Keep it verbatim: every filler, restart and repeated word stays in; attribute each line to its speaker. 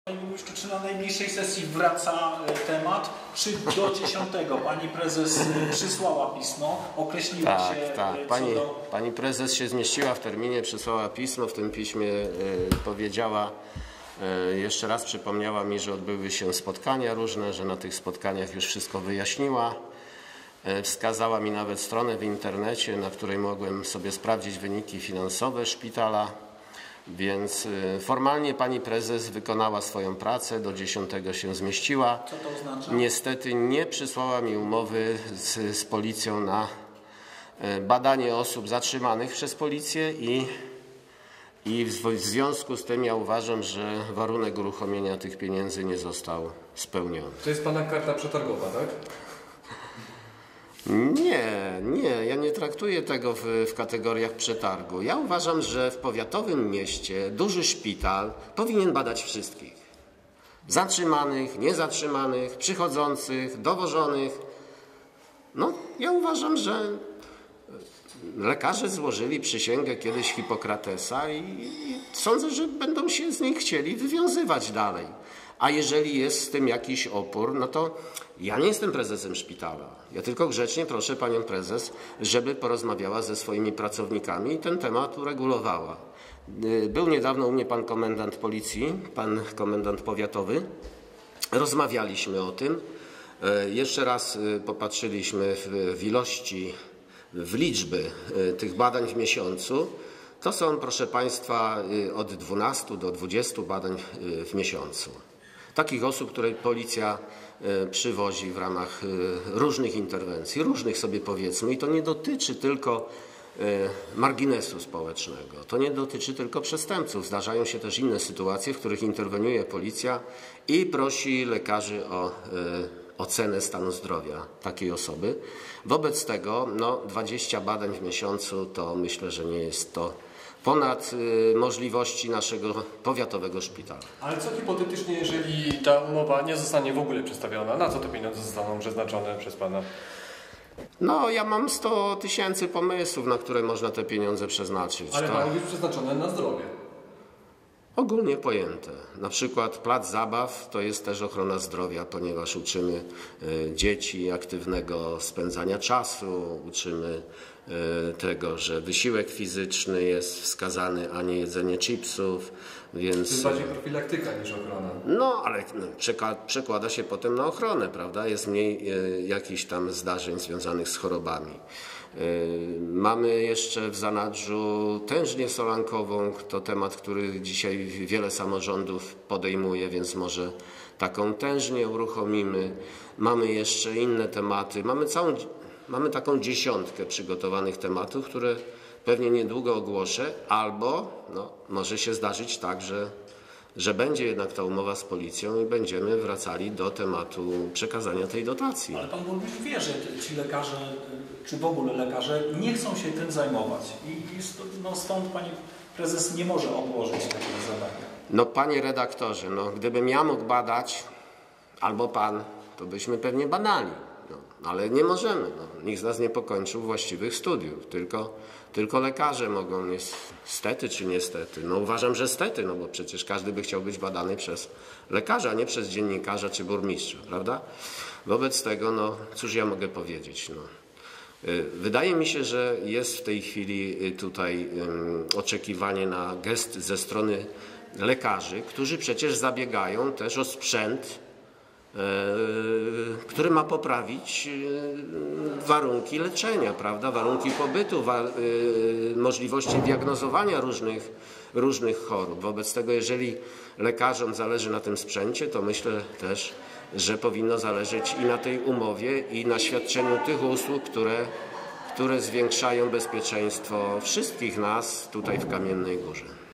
Speaker 1: Panie burmistrzu, czy na najbliższej sesji wraca temat, czy do dziesiątego pani prezes przysłała pismo, określiła
Speaker 2: tak,
Speaker 1: się
Speaker 2: tak.
Speaker 1: co
Speaker 2: Pani,
Speaker 1: do...
Speaker 2: pani prezes się zmieściła w terminie, przysłała pismo, w tym piśmie y, powiedziała, y, jeszcze raz przypomniała mi, że odbyły się spotkania różne, że na tych spotkaniach już wszystko wyjaśniła. Y, wskazała mi nawet stronę w internecie, na której mogłem sobie sprawdzić wyniki finansowe szpitala. Więc formalnie pani prezes wykonała swoją pracę, do dziesiątego się zmieściła.
Speaker 1: Co to oznacza? Niestety
Speaker 2: nie przysłała mi umowy z, z policją na badanie osób zatrzymanych przez policję i, i w, w związku z tym ja uważam, że warunek uruchomienia tych pieniędzy nie został spełniony.
Speaker 3: To jest pana karta przetargowa, tak?
Speaker 2: Nie, nie, ja nie traktuję tego w, w kategoriach przetargu. Ja uważam, że w powiatowym mieście duży szpital powinien badać wszystkich. Zatrzymanych, niezatrzymanych, przychodzących, dowożonych. No, ja uważam, że lekarze złożyli przysięgę kiedyś Hipokratesa i, i sądzę, że będą się z niej chcieli wywiązywać dalej. A jeżeli jest z tym jakiś opór, no to ja nie jestem prezesem szpitala. Ja tylko grzecznie proszę panią prezes, żeby porozmawiała ze swoimi pracownikami i ten temat uregulowała. Był niedawno u mnie pan komendant policji, pan komendant powiatowy. Rozmawialiśmy o tym. Jeszcze raz popatrzyliśmy w ilości, w liczby tych badań w miesiącu. To są, proszę państwa, od dwunastu do dwudziestu badań w miesiącu. Takich osób, które policja przywozi w ramach różnych interwencji, różnych sobie powiedzmy. I to nie dotyczy tylko marginesu społecznego, to nie dotyczy tylko przestępców. Zdarzają się też inne sytuacje, w których interweniuje policja i prosi lekarzy o ocenę stanu zdrowia takiej osoby. Wobec tego no, dwadzieścia badań w miesiącu to myślę, że nie jest to ponad y, możliwości naszego powiatowego szpitala.
Speaker 3: Ale co hipotetycznie, jeżeli ta umowa nie zostanie w ogóle przedstawiona? Na co te pieniądze zostaną przeznaczone przez pana?
Speaker 2: No, ja mam sto tysięcy pomysłów, na które można te pieniądze przeznaczyć.
Speaker 3: Ale
Speaker 2: to...
Speaker 3: mają być przeznaczone na zdrowie.
Speaker 2: Ogólnie pojęte. Na przykład plac zabaw to jest też ochrona zdrowia, ponieważ uczymy y, dzieci aktywnego spędzania czasu, uczymy y, tego, że wysiłek fizyczny jest wskazany, a nie jedzenie chipsów. Więc...
Speaker 3: To jest bardziej profilaktyka niż ochrona.
Speaker 2: No, ale no, przekłada się potem na ochronę, prawda? Jest mniej y, jakichś tam zdarzeń związanych z chorobami. Mamy jeszcze w zanadrzu tężnię solankową, to temat, który dzisiaj wiele samorządów podejmuje, więc może taką tężnię uruchomimy. Mamy jeszcze inne tematy, mamy, całą, mamy taką dziesiątkę przygotowanych tematów, które pewnie niedługo ogłoszę, albo no, może się zdarzyć tak, że że będzie jednak ta umowa z policją i będziemy wracali do tematu przekazania tej dotacji.
Speaker 1: Ale pan burmistrz wie, że ci lekarze, czy w ogóle lekarze nie chcą się tym zajmować i, i no stąd pani prezes nie może odłożyć takiego zadania.
Speaker 2: No panie redaktorze, no gdybym ja mógł badać, albo pan, to byśmy pewnie badali. No, ale nie możemy. No. Nikt z nas nie pokończył właściwych studiów. Tylko, tylko lekarze mogą, niestety czy niestety. No uważam, że stety, no bo przecież każdy by chciał być badany przez lekarza, a nie przez dziennikarza czy burmistrza, prawda? Wobec tego, no cóż ja mogę powiedzieć. No. Wydaje mi się, że jest w tej chwili tutaj um, oczekiwanie na gest ze strony lekarzy, którzy przecież zabiegają też o sprzęt, który ma poprawić warunki leczenia, prawda? Warunki pobytu, wa możliwości diagnozowania różnych, różnych chorób. Wobec tego, jeżeli lekarzom zależy na tym sprzęcie, to myślę też, że powinno zależeć i na tej umowie, i na świadczeniu tych usług, które, które zwiększają bezpieczeństwo wszystkich nas tutaj w Kamiennej Górze.